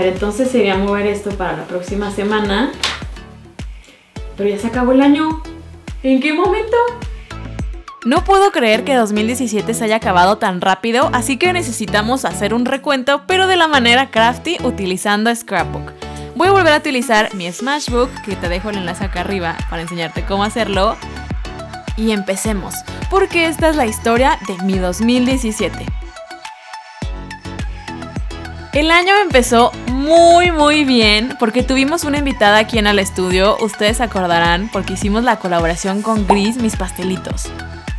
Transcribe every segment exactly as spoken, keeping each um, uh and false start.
entonces sería mover esto para la próxima semana. Pero ya se acabó el año. ¿En qué momento? No puedo creer que dos mil diecisiete se haya acabado tan rápido, así que necesitamos hacer un recuento, pero de la manera crafty, utilizando Scrapbook. Voy a volver a utilizar mi Smashbook, que te dejo el enlace acá arriba para enseñarte cómo hacerlo. Y empecemos, porque esta es la historia de mi dos mil diecisiete. El año empezó muy muy bien porque tuvimos una invitada aquí en el estudio, ustedes se acordarán porque hicimos la colaboración con Gris, mis pastelitos.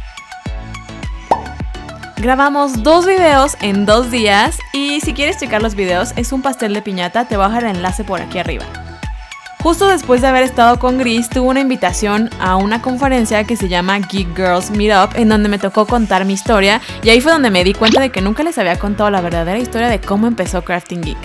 Grabamos dos videos en dos días y si quieres checar los videos es un pastel de piñata, te voy a dejar el enlace por aquí arriba. Justo después de haber estado con Gris, tuve una invitación a una conferencia que se llama Geek Girls Meetup, en donde me tocó contar mi historia y ahí fue donde me di cuenta de que nunca les había contado la verdadera historia de cómo empezó Crafting Geek.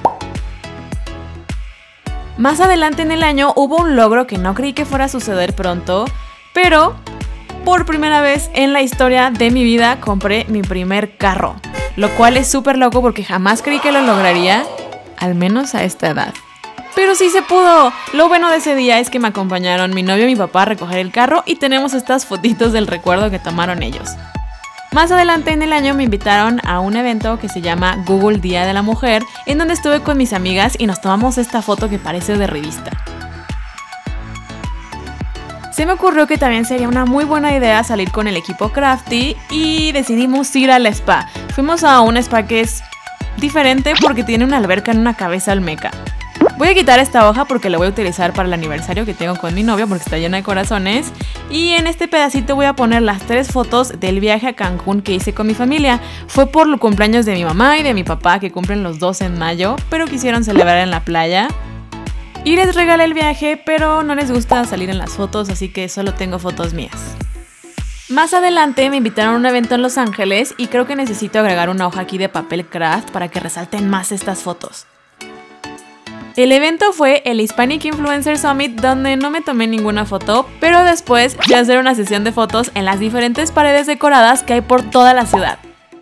Más adelante en el año hubo un logro que no creí que fuera a suceder pronto, pero por primera vez en la historia de mi vida compré mi primer carro, lo cual es súper loco porque jamás creí que lo lograría, al menos a esta edad. Pero sí se pudo. Lo bueno de ese día es que me acompañaron mi novio y mi papá a recoger el carro y tenemos estas fotitos del recuerdo que tomaron ellos. Más adelante en el año me invitaron a un evento que se llama Google Día de la Mujer, en donde estuve con mis amigas y nos tomamos esta foto que parece de revista. Se me ocurrió que también sería una muy buena idea salir con el equipo Crafty y decidimos ir al spa. Fuimos a un spa que es diferente porque tiene una alberca en una cabeza olmeca. Voy a quitar esta hoja porque la voy a utilizar para el aniversario que tengo con mi novio porque está llena de corazones. Y en este pedacito voy a poner las tres fotos del viaje a Cancún que hice con mi familia. Fue por los cumpleaños de mi mamá y de mi papá que cumplen los dos en mayo, pero quisieron celebrar en la playa. Y les regalé el viaje, pero no les gusta salir en las fotos, así que solo tengo fotos mías. Más adelante me invitaron a un evento en Los Ángeles y creo que necesito agregar una hoja aquí de papel craft para que resalten más estas fotos. El evento fue el Hispanic Influencer Summit, donde no me tomé ninguna foto, pero después fui a hacer una sesión de fotos en las diferentes paredes decoradas que hay por toda la ciudad.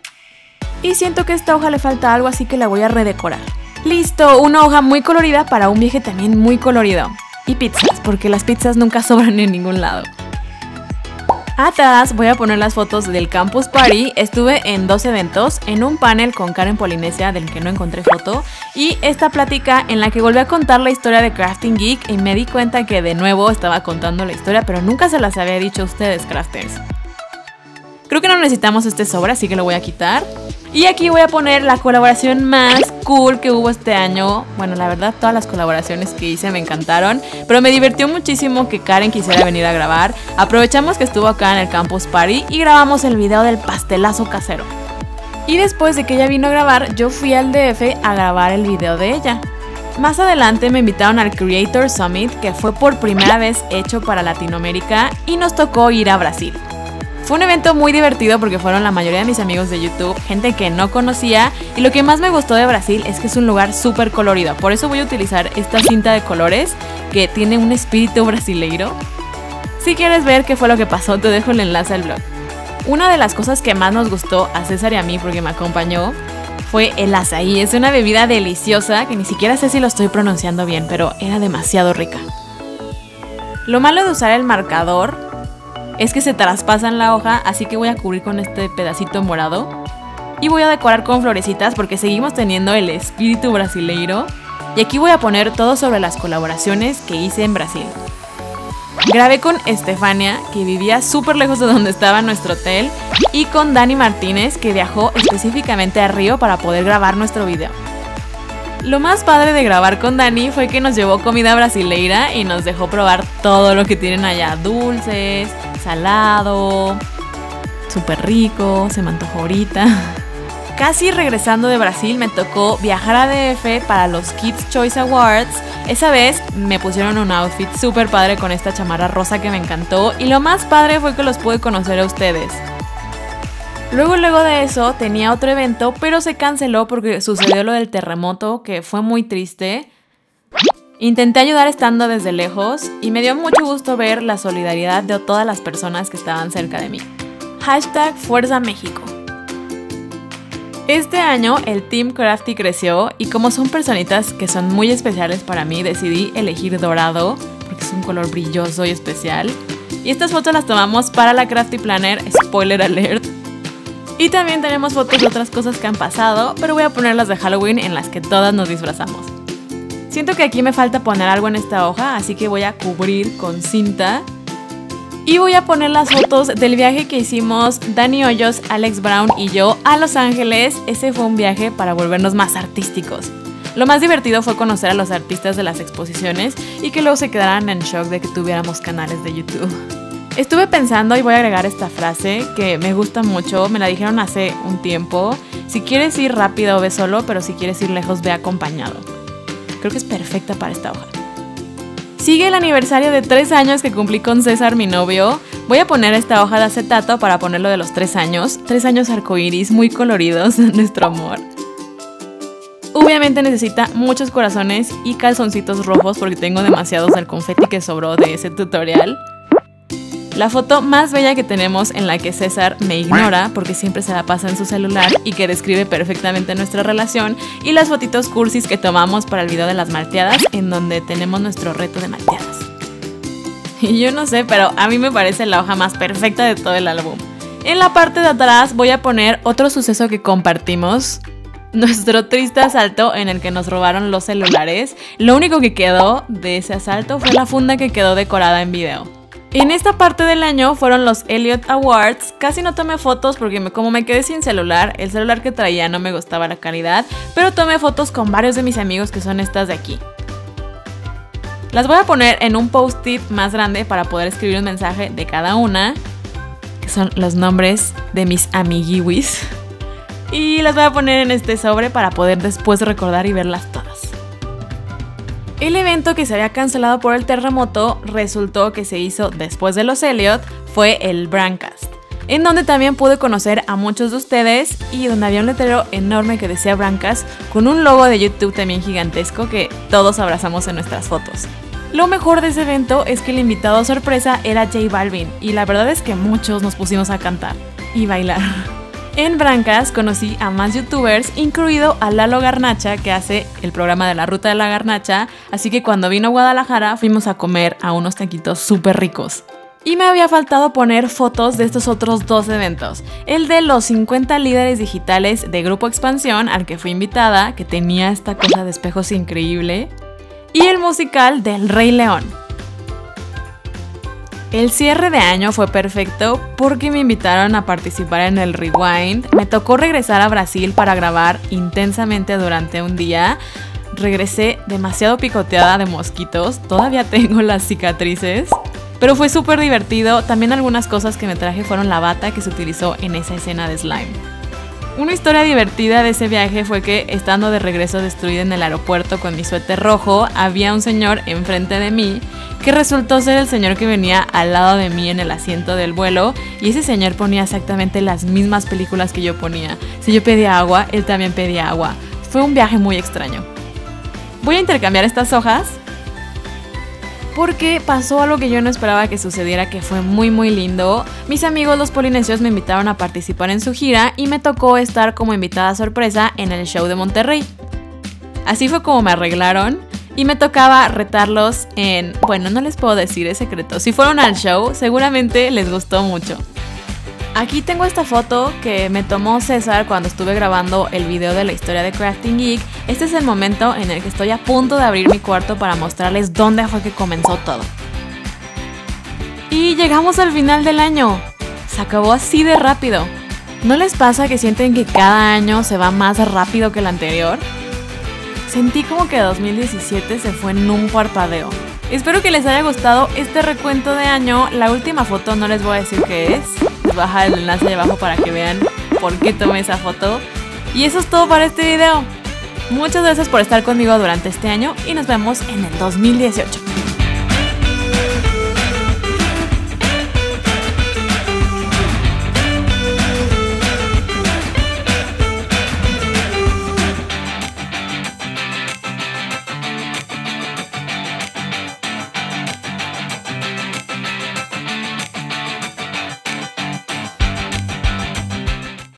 Y siento que a esta hoja le falta algo, así que la voy a redecorar. ¡Listo! Una hoja muy colorida para un viaje también muy colorido. Y pizzas, porque las pizzas nunca sobran en ningún lado. Atrás voy a poner las fotos del Campus Party. Estuve en dos eventos, en un panel con Karen Polinesia del que no encontré foto y esta plática en la que volví a contar la historia de Crafting Geek y me di cuenta que de nuevo estaba contando la historia pero nunca se las había dicho a ustedes, crafters. Creo que no necesitamos este sobre, así que lo voy a quitar. Y aquí voy a poner la colaboración más cool que hubo este año. Bueno, la verdad todas las colaboraciones que hice me encantaron, pero me divirtió muchísimo que Karen quisiera venir a grabar. Aprovechamos que estuvo acá en el Campus Party y grabamos el video del pastelazo casero. Y después de que ella vino a grabar, yo fui al D F a grabar el video de ella. Más adelante me invitaron al Creator Summit, que fue por primera vez hecho para Latinoamérica y nos tocó ir a Brasil. Fue un evento muy divertido porque fueron la mayoría de mis amigos de YouTube, gente que no conocía, y lo que más me gustó de Brasil es que es un lugar súper colorido. Por eso voy a utilizar esta cinta de colores que tiene un espíritu brasileiro. Si quieres ver qué fue lo que pasó, te dejo el enlace al blog. Una de las cosas que más nos gustó a César y a mí porque me acompañó fue el açaí. Es una bebida deliciosa que ni siquiera sé si lo estoy pronunciando bien, pero era demasiado rica. Lo malo de usar el marcador es que se traspasa en la hoja, así que voy a cubrir con este pedacito morado y voy a decorar con florecitas porque seguimos teniendo el espíritu brasileiro. Y aquí voy a poner todo sobre las colaboraciones que hice en Brasil. Grabé con Estefania, que vivía súper lejos de donde estaba nuestro hotel, y con Dani Martínez, que viajó específicamente a Río para poder grabar nuestro video. Lo más padre de grabar con Dani fue que nos llevó comida brasileira y nos dejó probar todo lo que tienen allá, dulces, salado, súper rico, se me antojó ahorita. Casi regresando de Brasil me tocó viajar a D F para los Kids Choice Awards. Esa vez me pusieron un outfit súper padre con esta chamarra rosa que me encantó y lo más padre fue que los pude conocer a ustedes. Luego, luego de eso tenía otro evento, pero se canceló porque sucedió lo del terremoto, que fue muy triste. Intenté ayudar estando desde lejos y me dio mucho gusto ver la solidaridad de todas las personas que estaban cerca de mí. Hashtag Fuerza México. Este año el Team Crafty creció y como son personitas que son muy especiales para mí, decidí elegir dorado porque es un color brilloso y especial. Y estas fotos las tomamos para la Crafty Planner, spoiler alert. Y también tenemos fotos de otras cosas que han pasado, pero voy a poner las de Halloween en las que todas nos disfrazamos. Siento que aquí me falta poner algo en esta hoja, así que voy a cubrir con cinta. Y voy a poner las fotos del viaje que hicimos Dani Hoyos, Alex Brown y yo a Los Ángeles. Ese fue un viaje para volvernos más artísticos. Lo más divertido fue conocer a los artistas de las exposiciones y que luego se quedaran en shock de que tuviéramos canales de YouTube. Estuve pensando y voy a agregar esta frase que me gusta mucho, me la dijeron hace un tiempo. Si quieres ir rápido, ve solo, pero si quieres ir lejos, ve acompañado. Creo que es perfecta para esta hoja. Sigue el aniversario de tres años que cumplí con César, mi novio. Voy a poner esta hoja de acetato para ponerlo de los tres años. Tres años arcoíris muy coloridos de nuestro amor. Obviamente necesita muchos corazones y calzoncitos rojos porque tengo demasiados del confeti que sobró de ese tutorial. La foto más bella que tenemos en la que César me ignora porque siempre se la pasa en su celular y que describe perfectamente nuestra relación, y las fotitos cursis que tomamos para el video de las malteadas en donde tenemos nuestro reto de malteadas. Y yo no sé, pero a mí me parece la hoja más perfecta de todo el álbum. En la parte de atrás voy a poner otro suceso que compartimos. Nuestro triste asalto en el que nos robaron los celulares. Lo único que quedó de ese asalto fue la funda que quedó decorada en video. En esta parte del año fueron los Elliot Awards. Casi no tomé fotos porque me, como me quedé sin celular, el celular que traía no me gustaba la calidad, pero tomé fotos con varios de mis amigos que son estas de aquí. Las voy a poner en un post-it más grande para poder escribir un mensaje de cada una, que son los nombres de mis amiguiwis. Y las voy a poner en este sobre para poder después recordar y verlas todas. El evento que se había cancelado por el terremoto resultó que se hizo después de los Elliot, fue el Brandcast, en donde también pude conocer a muchos de ustedes y donde había un letrero enorme que decía Brandcast con un logo de YouTube también gigantesco que todos abrazamos en nuestras fotos. Lo mejor de ese evento es que el invitado sorpresa era J Balvin y la verdad es que muchos nos pusimos a cantar y bailar. En Brandcast conocí a más youtubers, incluido a Lalo Garnacha, que hace el programa de la Ruta de la Garnacha, así que cuando vino a Guadalajara fuimos a comer a unos taquitos súper ricos. Y me había faltado poner fotos de estos otros dos eventos, el de los cincuenta líderes digitales de Grupo Expansión, al que fui invitada, que tenía esta cosa de espejos increíble, y el musical del Rey León. El cierre de año fue perfecto porque me invitaron a participar en el Rewind. Me tocó regresar a Brasil para grabar intensamente durante un día. Regresé demasiado picoteada de mosquitos, todavía tengo las cicatrices, pero fue súper divertido. También algunas cosas que me traje fueron la bata que se utilizó en esa escena de slime. Una historia divertida de ese viaje fue que, estando de regreso destruida en el aeropuerto con mi suéter rojo, había un señor enfrente de mí que resultó ser el señor que venía al lado de mí en el asiento del vuelo, y ese señor ponía exactamente las mismas películas que yo ponía. Si yo pedía agua, él también pedía agua. Fue un viaje muy extraño. Voy a intercambiar estas hojas porque pasó algo que yo no esperaba que sucediera, que fue muy muy lindo. Mis amigos los polinesios me invitaron a participar en su gira y me tocó estar como invitada sorpresa en el show de Monterrey. Así fue como me arreglaron y me tocaba retarlos en... Bueno, no les puedo decir, es secreto. Si fueron al show, seguramente les gustó mucho. Aquí tengo esta foto que me tomó César cuando estuve grabando el video de la historia de Crafting Geek. Este es el momento en el que estoy a punto de abrir mi cuarto para mostrarles dónde fue que comenzó todo. Y llegamos al final del año. Se acabó así de rápido. ¿No les pasa que sienten que cada año se va más rápido que el anterior? Sentí como que dos mil diecisiete se fue en un parpadeo. Espero que les haya gustado este recuento de año. La última foto no les voy a decir qué es. Les voy a dejar el enlace de abajo para que vean por qué tomé esa foto. Y eso es todo para este video. Muchas gracias por estar conmigo durante este año y nos vemos en el dos mil dieciocho.